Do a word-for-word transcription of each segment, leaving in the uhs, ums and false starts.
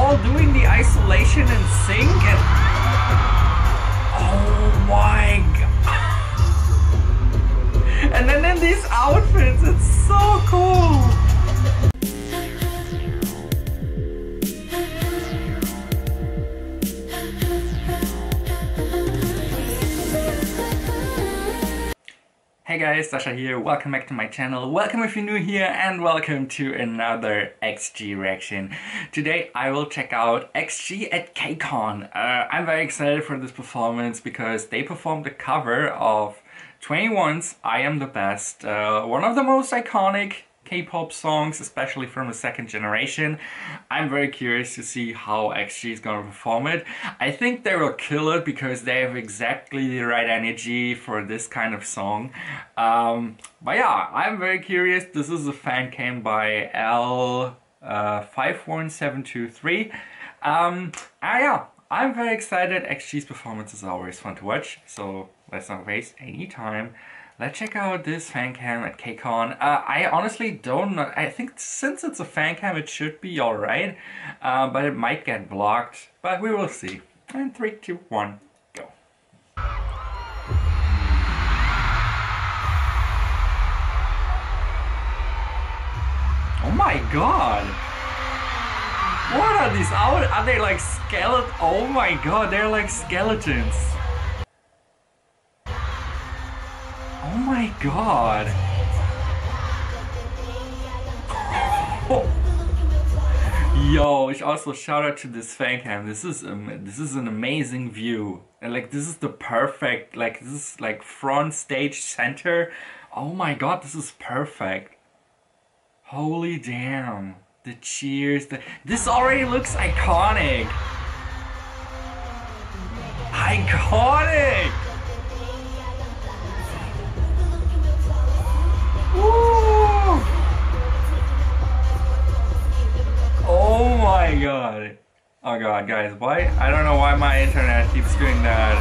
all doing the isolation in sync? And oh my god. And then in these outfits, it's so cool. Hey guys, Sasha here, welcome back to my channel, welcome if you're new here, and welcome to another X G reaction. Today I will check out X G at K C O N. Uh, I'm very excited for this performance because they performed a cover of twenty-one's I Am The Best, uh, one of the most iconic K-pop songs, especially from the second generation. I'm very curious to see how X G is gonna perform it. I think they will kill it because they have exactly the right energy for this kind of song. Um, but yeah, I'm very curious. This is a fan cam by L five one seven two three. Um, ah, yeah, I'm very excited. X G's performance is always fun to watch, so let's not waste any time. Let's check out this fan cam at K C O N. Uh, I honestly don't know. I think since it's a fan cam, it should be alright. Uh, but it might get blocked. But we will see. And three, two, one, go. Oh my god! What are these out? Are they like skeleton? Oh my god, they're like skeletons. Oh my god! Oh. Yo, also shout out to this fan cam. This is um, this is an amazing view, and like this is the perfect, like this is like front stage center. Oh my god, this is perfect. Holy damn! The cheers. The this already looks iconic. Iconic. Woo! Oh my god. Oh god, guys, why? I don't know why my internet keeps doing that.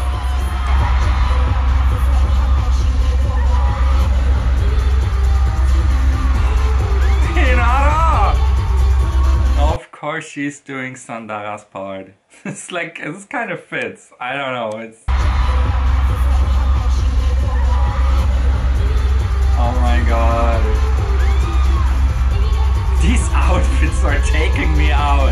Hinata! Of course she's doing Sandara's part. It's like, this kind of fits. I don't know, it's... Oh my god. These outfits are taking me out.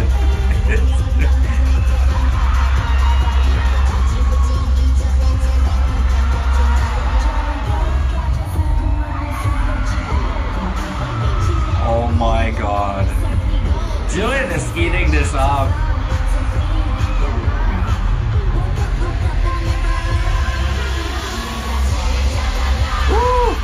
Oh my god. Julian is eating this up. Woo!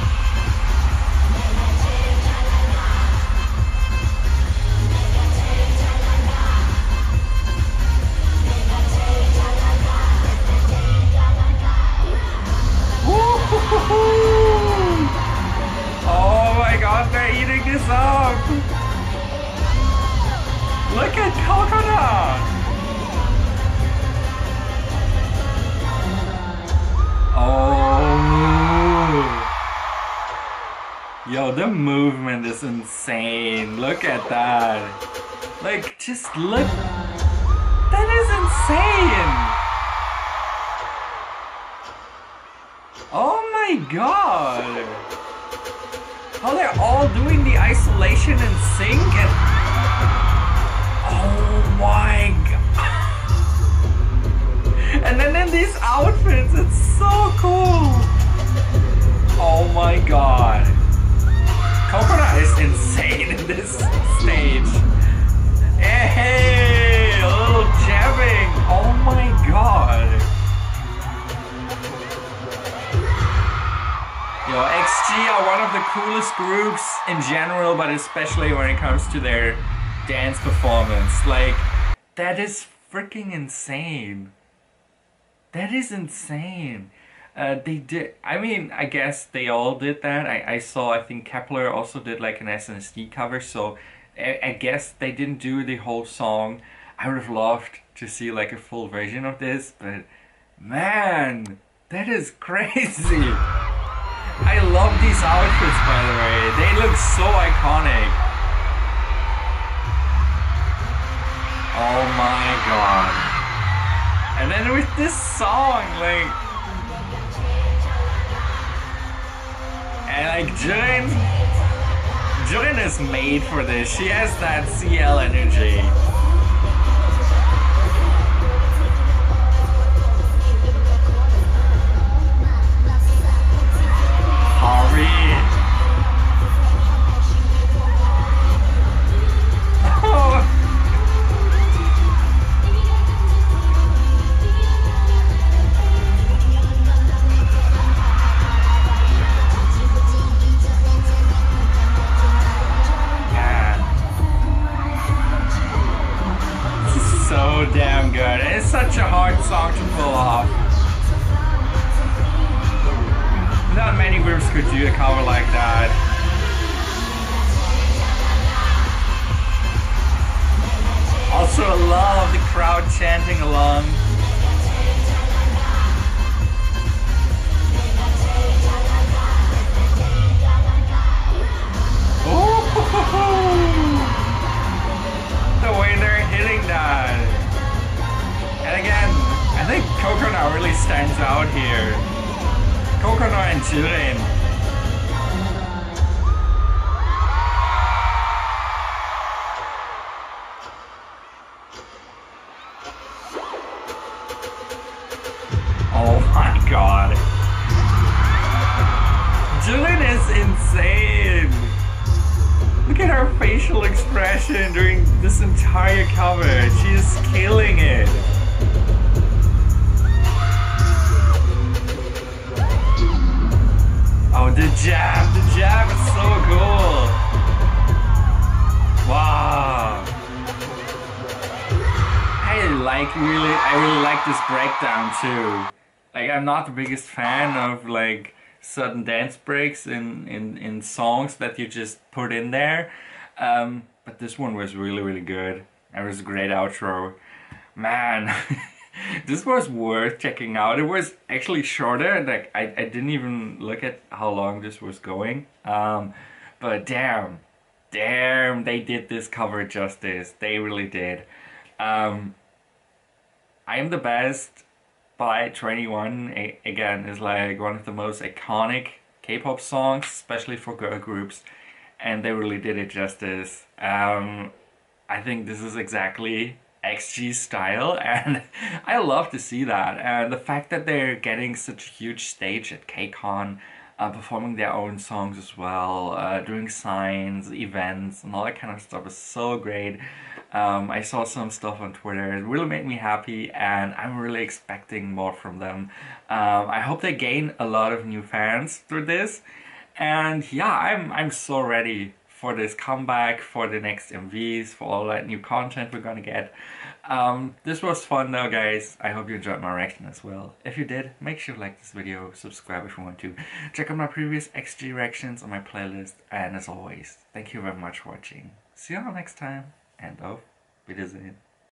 Oh my god, they're eating this up! Look at Coconut! Oh! Yo, the movement is insane. Look at that. Like, just look. That is insane! Oh my god! How they're all doing the isolation in sync and... Oh my god! And then in these outfits, it's so cool! Oh my god! Coconut is insane in this stage! Hey! A little jabbing! Oh my god! Yo, X G are one of the coolest groups in general, but especially when it comes to their dance performance. Like, that is freaking insane. That is insane. Uh, they did, I mean, I guess they all did that. I, I saw, I think Kepler also did like an S N S D cover, so I, I guess they didn't do the whole song. I would have loved to see like a full version of this, but man, that is crazy. I love these outfits, by the way. They look so iconic. Oh my god. And then with this song, like, and like Jin, Jin is made for this. She has that C L energy. So damn good. It's such a hard song to pull off. Not many groups could do a cover like that. Also, I love the crowd chanting along. The way they're hitting that. And again, I think Coconut really stands out here. Coconut and Jurin. Oh my god. Jurin is insane. Look at her facial expression during this entire cover. She is killing it. Oh, the jab. The jab is so cool. Wow. I like really, I really like this breakdown too. Like, I'm not the biggest fan of like sudden dance breaks in, in, in songs that you just put in there. Um, but this one was really, really good. It was a great outro. Man, this was worth checking out. It was actually shorter. Like, I, I didn't even look at how long this was going. Um, but damn, damn, they did this cover justice. They really did. Um, I Am the Best by twenty-one, again, is like one of the most iconic K-pop songs, especially for girl groups, and they really did it justice. Um, I think this is exactly X G's style, and I love to see that. And the fact that they're getting such a huge stage at K CON, uh, performing their own songs as well, uh, doing signs, events, and all that kind of stuff is so great. Um, I saw some stuff on Twitter. It really made me happy, and I'm really expecting more from them. Um, I hope they gain a lot of new fans through this. And yeah, I'm I'm so ready for this comeback, for the next M Vs, for all that new content we're gonna get. Um, this was fun though, guys. I hope you enjoyed my reaction as well. If you did, make sure to like this video, subscribe if you want to. Check out my previous X G reactions on my playlist. And as always, thank you very much for watching. See you all next time. And auf Wiedersehen.